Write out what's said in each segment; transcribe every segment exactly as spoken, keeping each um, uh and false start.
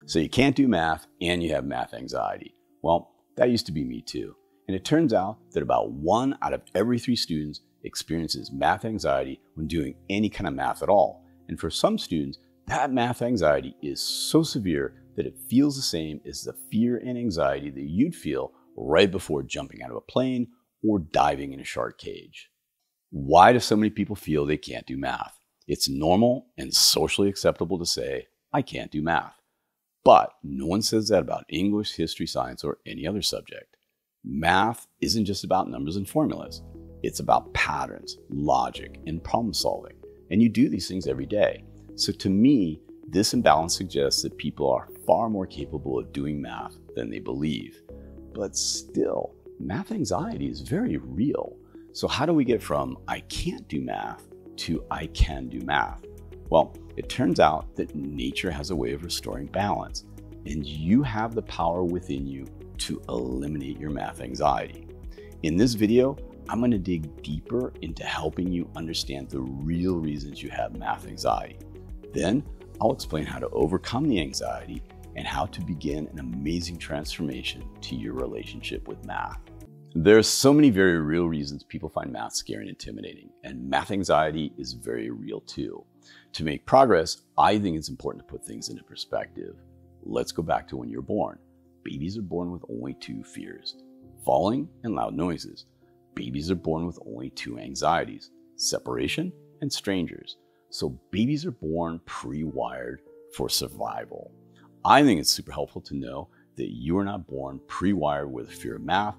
So you can't do math and you have math anxiety. Well, that used to be me too. And it turns out that about one out of every three students experiences math anxiety when doing any kind of math at all. And for some students, that math anxiety is so severe that it feels the same as the fear and anxiety that you'd feel right before jumping out of a plane or diving in a shark cage. Why do so many people feel they can't do math? It's normal and socially acceptable to say, I can't do math. But no one says that about English, history, science, or any other subject. Math isn't just about numbers and formulas. It's about patterns, logic, and problem solving. And you do these things every day. So to me, this imbalance suggests that people are far more capable of doing math than they believe. But still, math anxiety is very real. So how do we get from I can't do math to I can do math? Well, it turns out that nature has a way of restoring balance, and you have the power within you to eliminate your math anxiety. In this video, I'm going to dig deeper into helping you understand the real reasons you have math anxiety. Then I'll explain how to overcome the anxiety and how to begin an amazing transformation to your relationship with math. There are so many very real reasons people find math scary and intimidating, and math anxiety is very real too. To make progress, I think it's important to put things into perspective. Let's go back to when you're born. Babies are born with only two fears: falling and loud noises. Babies are born with only two anxieties: separation and strangers. So babies are born pre-wired for survival. I think it's super helpful to know that you are not born pre-wired with a fear of math,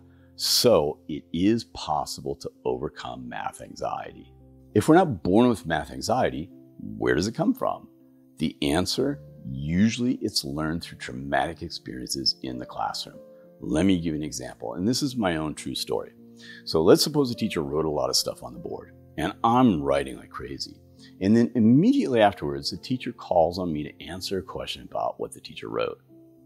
so it is possible to overcome math anxiety. If we're not born with math anxiety, where does it come from? The answer, usually it's learned through traumatic experiences in the classroom. Let me give you an example, and this is my own true story. So let's suppose a teacher wrote a lot of stuff on the board, and I'm writing like crazy. And then immediately afterwards, the teacher calls on me to answer a question about what the teacher wrote.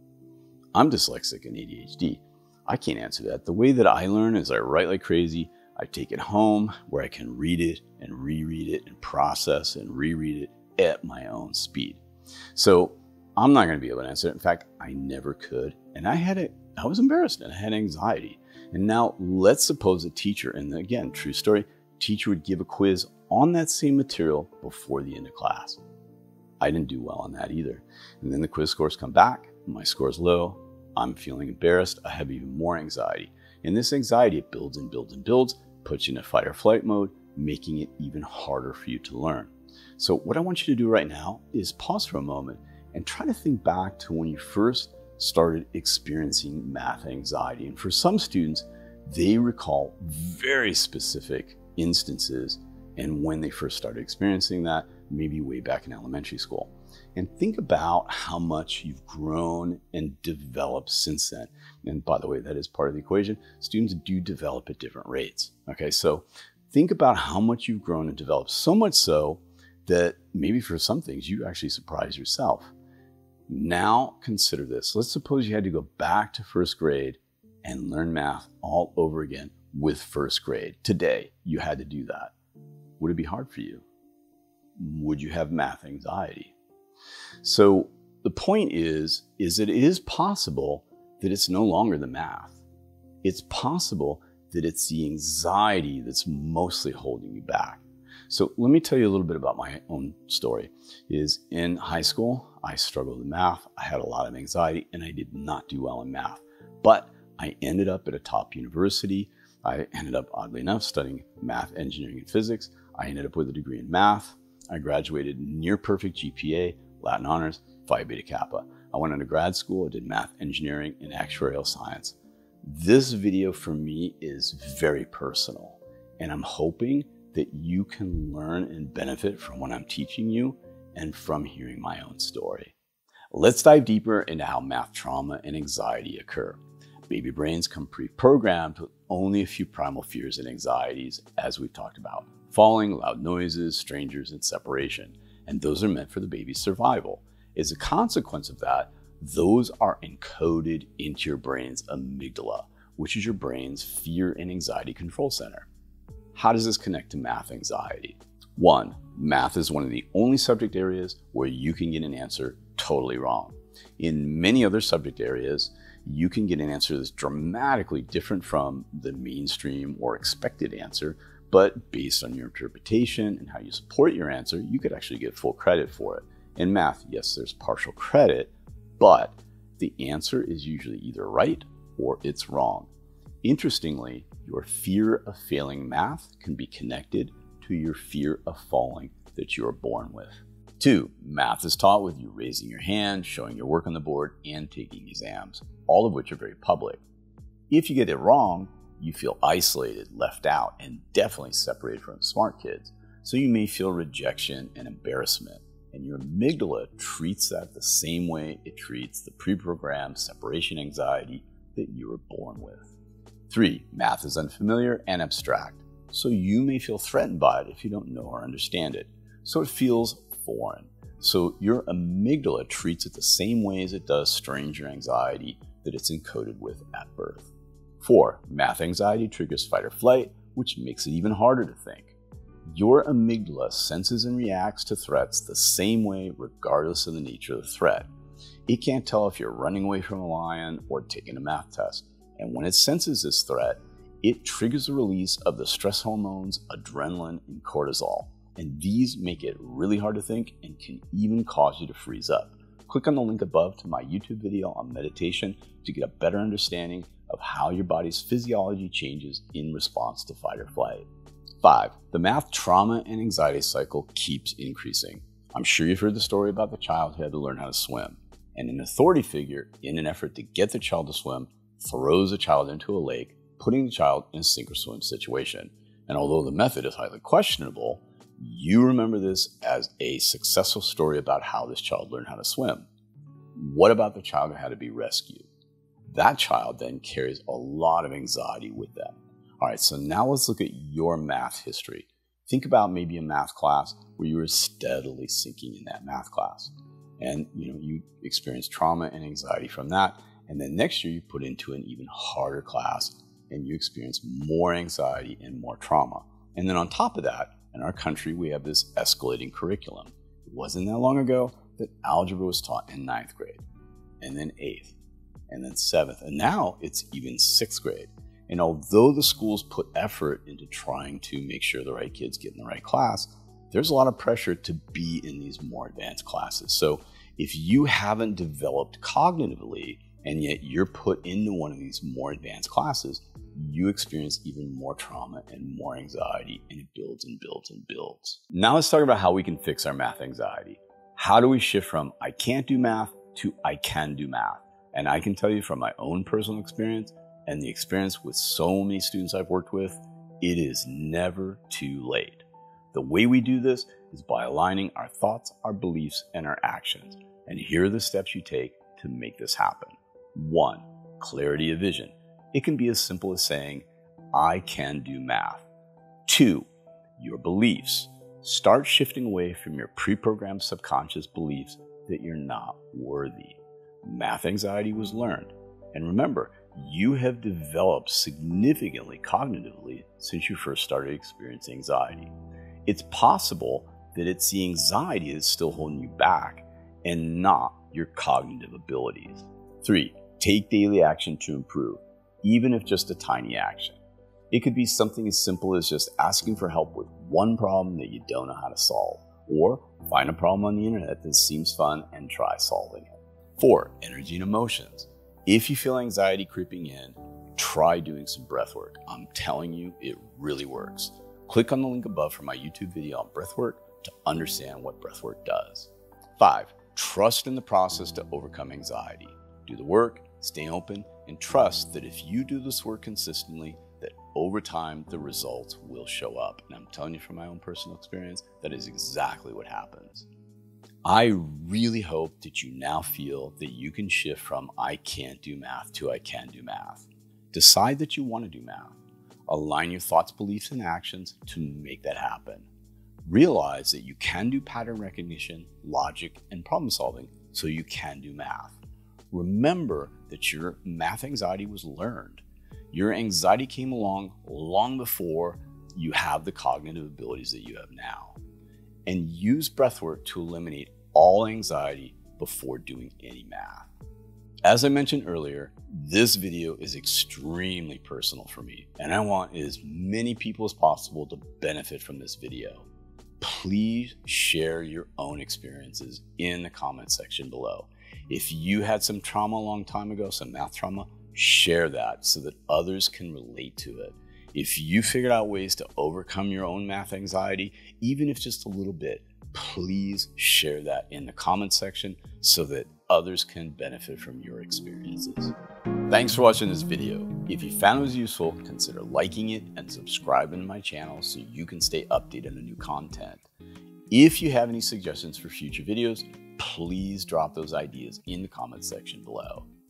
I'm dyslexic and A D H D. I can't answer that. The way that I learn is I write like crazy. I take it home where I can read it and reread it and process and reread it at my own speed. So I'm not going to be able to answer it. In fact, I never could. And I had it, I was embarrassed and I had anxiety. And now let's suppose a teacher, and again, true story, teacher would give a quiz on that same material before the end of class. I didn't do well on that either. And then the quiz scores come back, my score's low, I'm feeling embarrassed, I have even more anxiety. And this anxiety, it builds and builds and builds, puts you in a fight or flight mode, making it even harder for you to learn. So what I want you to do right now is pause for a moment and try to think back to when you first started experiencing math anxiety. And for some students, they recall very specific instances and when they first started experiencing that, maybe way back in elementary school. And think about how much you've grown and developed since then. And by the way, that is part of the equation. Students do develop at different rates. Okay, so think about how much you've grown and developed, so much so that maybe for some things you actually surprise yourself. Now consider this. Let's suppose you had to go back to first grade and learn math all over again with first grade. Today, you had to do that. Would it be hard for you? Would you have math anxiety? So the point is, is that it is possible that it's no longer the math. It's possible that it's the anxiety that's mostly holding you back. So let me tell you a little bit about my own story. Is in high school, I struggled with math. I had a lot of anxiety and I did not do well in math. But I ended up at a top university. I ended up, oddly enough, studying math, engineering, and physics. I ended up with a degree in math. I graduated near perfect G P A, Latin honors, Phi Beta Kappa. I went into grad school. I did math, engineering, and actuarial science. This video for me is very personal, and I'm hoping that you can learn and benefit from what I'm teaching you and from hearing my own story. Let's dive deeper into how math trauma and anxiety occur. Baby brains come pre-programmed with only a few primal fears and anxieties, as we've talked about: falling, loud noises, strangers, and separation. And those are meant for the baby's survival. As a consequence of that, those are encoded into your brain's amygdala, which is your brain's fear and anxiety control center. How does this connect to math anxiety? One, math is one of the only subject areas where you can get an answer totally wrong. In many other subject areas, you can get an answer that's dramatically different from the mainstream or expected answer, but based on your interpretation and how you support your answer, you could actually get full credit for it. In math, yes, there's partial credit, but the answer is usually either right or it's wrong. Interestingly, your fear of failing math can be connected to your fear of falling that you are born with. Two, math is taught with you raising your hand, showing your work on the board, and taking exams, all of which are very public. If you get it wrong, you feel isolated, left out, and definitely separated from smart kids. So you may feel rejection and embarrassment, and your amygdala treats that the same way it treats the pre-programmed separation anxiety that you were born with. Three, math is unfamiliar and abstract, so you may feel threatened by it if you don't know or understand it. So it feels foreign. So your amygdala treats it the same way as it does stranger anxiety that it's encoded with at birth. Four, math anxiety triggers fight or flight, which makes it even harder to think. Your amygdala senses and reacts to threats the same way regardless of the nature of the threat. It can't tell if you're running away from a lion or taking a math test. And when it senses this threat, it triggers the release of the stress hormones, adrenaline, and cortisol. And these make it really hard to think and can even cause you to freeze up. Click on the link above to my YouTube video on meditation to get a better understanding of how your body's physiology changes in response to fight or flight. Five, the math trauma and anxiety cycle keeps increasing. I'm sure you've heard the story about the child who had to learn how to swim. And an authority figure, in an effort to get the child to swim, throws the child into a lake, putting the child in a sink or swim situation. And although the method is highly questionable, you remember this as a successful story about how this child learned how to swim. What about the child who had to be rescued? That child then carries a lot of anxiety with them. All right, so now let's look at your math history. Think about maybe a math class where you were steadily sinking in that math class. And you know, you experienced trauma and anxiety from that. And then next year you put into an even harder class and you experience more anxiety and more trauma. And then on top of that, in our country, we have this escalating curriculum. It wasn't that long ago that algebra was taught in ninth grade, and then eighth, and then seventh, and now it's even sixth grade. And although the schools put effort into trying to make sure the right kids get in the right class, there's a lot of pressure to be in these more advanced classes. So if you haven't developed cognitively, and yet you're put into one of these more advanced classes, you experience even more trauma and more anxiety, and it builds and builds and builds. Now let's talk about how we can fix our math anxiety. How do we shift from I can't do math to I can do math? And I can tell you from my own personal experience and the experience with so many students I've worked with, it is never too late. The way we do this is by aligning our thoughts, our beliefs, and our actions. And here are the steps you take to make this happen. One, clarity of vision. It can be as simple as saying, I can do math. Two, your beliefs. Start shifting away from your pre-programmed subconscious beliefs that you're not worthy. Math anxiety was learned. And remember, you have developed significantly cognitively since you first started experiencing anxiety. It's possible that it's the anxiety that's still holding you back and not your cognitive abilities. Three, take daily action to improve, even if just a tiny action. It could be something as simple as just asking for help with one problem that you don't know how to solve, or find a problem on the internet that seems fun and try solving it. Four, energy and emotions. If you feel anxiety creeping in, try doing some breath work. I'm telling you, it really works. Click on the link above for my YouTube video on breathwork to understand what breathwork does. Five, trust in the process to overcome anxiety. Do the work, stay open, and trust that if you do this work consistently, that over time, the results will show up. And I'm telling you from my own personal experience, that is exactly what happens. I really hope that you now feel that you can shift from I can't do math to I can do math. Decide that you want to do math. Align your thoughts, beliefs, and actions to make that happen. Realize that you can do pattern recognition, logic, and problem solving, so you can do math. Remember that your math anxiety was learned. Your anxiety came along long before you have the cognitive abilities that you have now. And use breathwork to eliminate all anxiety before doing any math. As I mentioned earlier, this video is extremely personal for me, and I want as many people as possible to benefit from this video. Please share your own experiences in the comment section below. If you had some trauma a long time ago, some math trauma, share that so that others can relate to it. If you figured out ways to overcome your own math anxiety, even if just a little bit, please share that in the comment section so that others can benefit from your experiences. Thanks for watching this video. If you found it was useful, consider liking it and subscribing to my channel so you can stay updated on new content. If you have any suggestions for future videos, please drop those ideas in the comment section below.